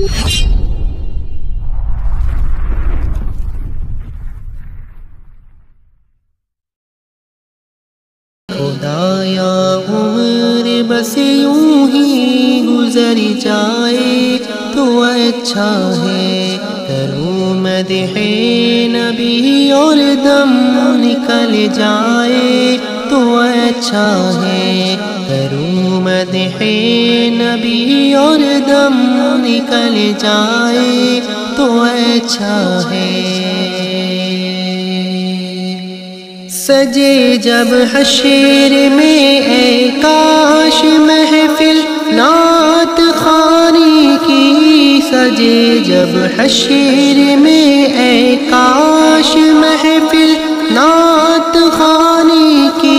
خدایا عمر بس یوں ہی گزر جائے تو اچھا ہے، کروں مدح نبی اور دم نکل جائے تو اچھا ہے، کروں مدح نبی اور دم نکل جائے تو اچھا ہے۔ سجے جب حشر میں اے کاش محفل نعت خوانی کی، سجے جب حشر میں اے کاش محفل نعت خوانی کی،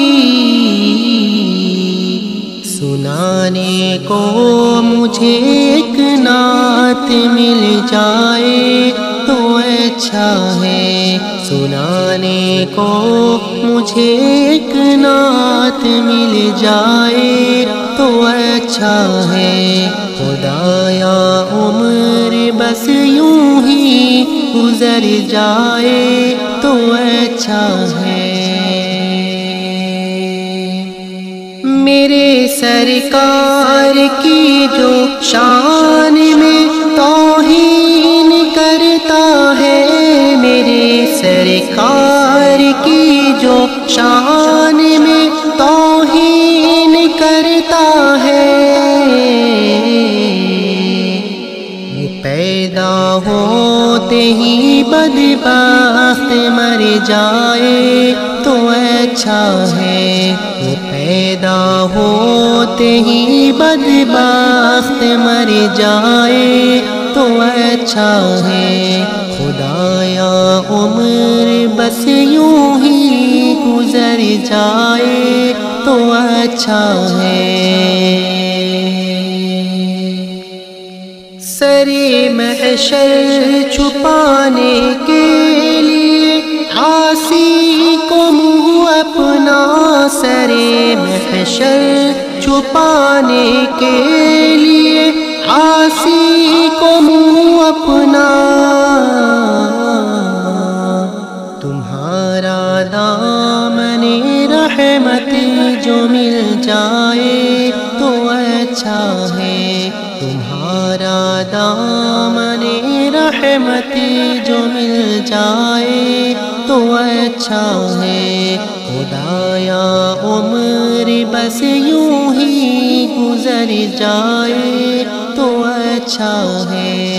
سنانے کو مجھے ایک نعت مل جائے تو اچھا ہے، سنانے کو مجھے ایک نعت مل جائے تو اچھا ہے۔ خدایا عمر بس یوں ہی گزر جائے تو اچھا ہے۔ میرے سرکار کی جو شان میں توہین کرتا ہے، میرے سرکار کی جو شان میں توہین کرتا ہے، وہ پیدا ہوتے ہی بدبخت مر جائے تو اچھا ہے، وہ پیدا ہوتے ہی بدبخت مر جائے تو اچھا ہے۔ خدایا عمر بس یوں ہی گزر جائے تو اچھا ہے۔ سرے محشر چھپانے کے لیے عاصی کو منہ اپنا، سرے محشر چھپانے کے لیے عاصی کو منہ اپنا، تمہارا دامن رحمت جو مل جائے تو اچھا ہے، تمہارا دامن رحمت جو مل جائے تو اچھا ہے۔ خدایا عمر بس یوں ہی گزر جائے تو اچھا ہے۔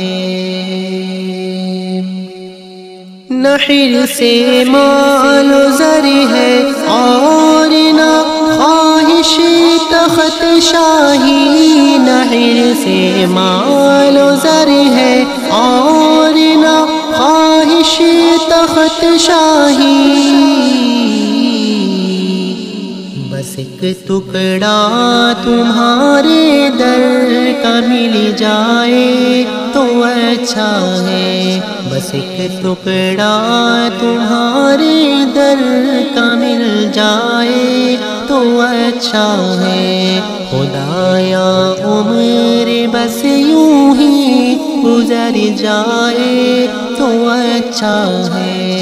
نہ حرص مال و زر ہے اور نہ خواہش تخت شاہی، نہ حرص مال و زر ہے اور نہ خواہش تخت شاہی، بس ایک ٹکڑا تمہارے در کا مل جائے تو اچھا ہے، بس ایک ٹکڑا تمہارے در کا مل جائے تو اچھا ہے۔ خدایا عمر بس یوں ہی گزر جائے تو اچھا ہے۔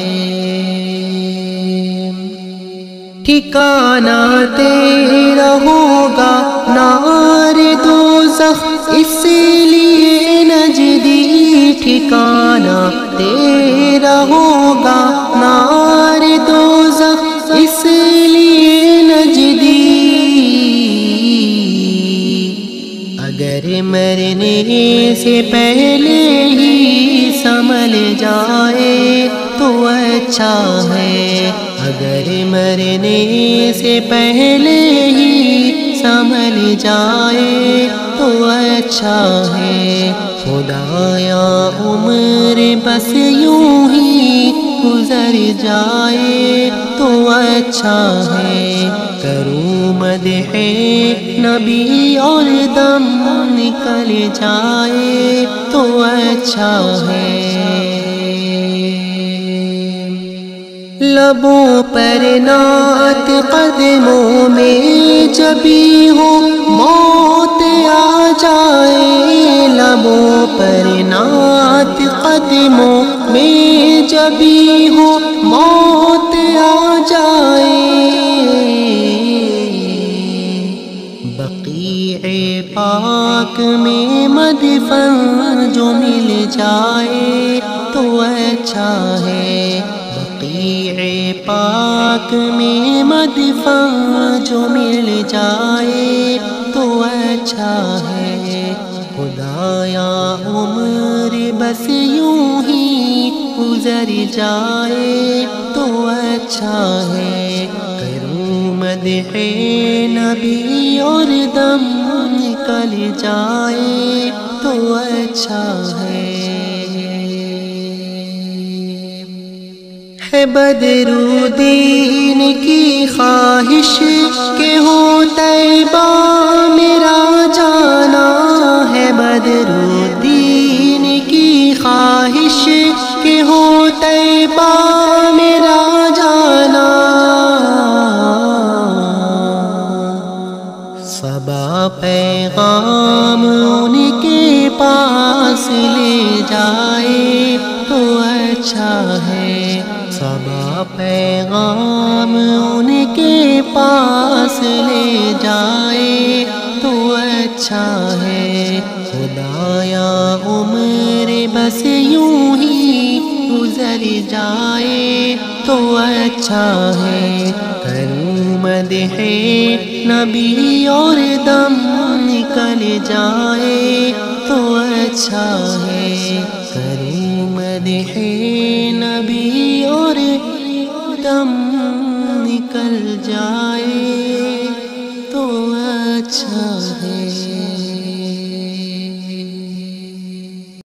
ٹھکانہ تیرا ہوگا نار دوزخ اس لیے نجدی، ٹھکانہ تیرا ہوگا نار دوزخ اس لیے نجدی، اگر مرنے سے پہلے ہی سنبھل جائے تو اچھا ہے، اگر مرنے سے پہلے ہی سنبھل جائے تو اچھا ہے۔ خدایا عمر بس یوں ہی گزر جائے تو اچھا ہے، کروں مدح نبی اور دم نکل جائے تو اچھا ہے۔ لبوں پر نعت قدموں میں جبھی ہو موت آ جائے، پر نعت قدموں میں جبھی ہو موت آ جائے، بقیع پاک میں مدفن جو مل جائے تو اچھا ہے، بقیع پاک میں مدفن جو مل جائے تو اچھا ہے، خدایا عمر بس یوں ہی گزر جائے تو اچھا ہے، کروں مدح نبی اور دم نکل جائے تو اچھا ہے بدرالدین کی خواہش کہ ہو طیبہ میرا جانا، ہے بدرالدین کی خواہش کہ ہو طیبہ میرا جانا، صبا پیغام ان کے پاس لے جائے تو اچھا ہے، صبا پیغام ان کے پاس لے جائے تو اچھا ہے، خدایا عمر بس یوں ہی گزر جائے تو اچھا ہے، کروں مدح نبی اور دم نکل جائے تو اچھا ہے، کروں مدح نبی اور دم نکل جائے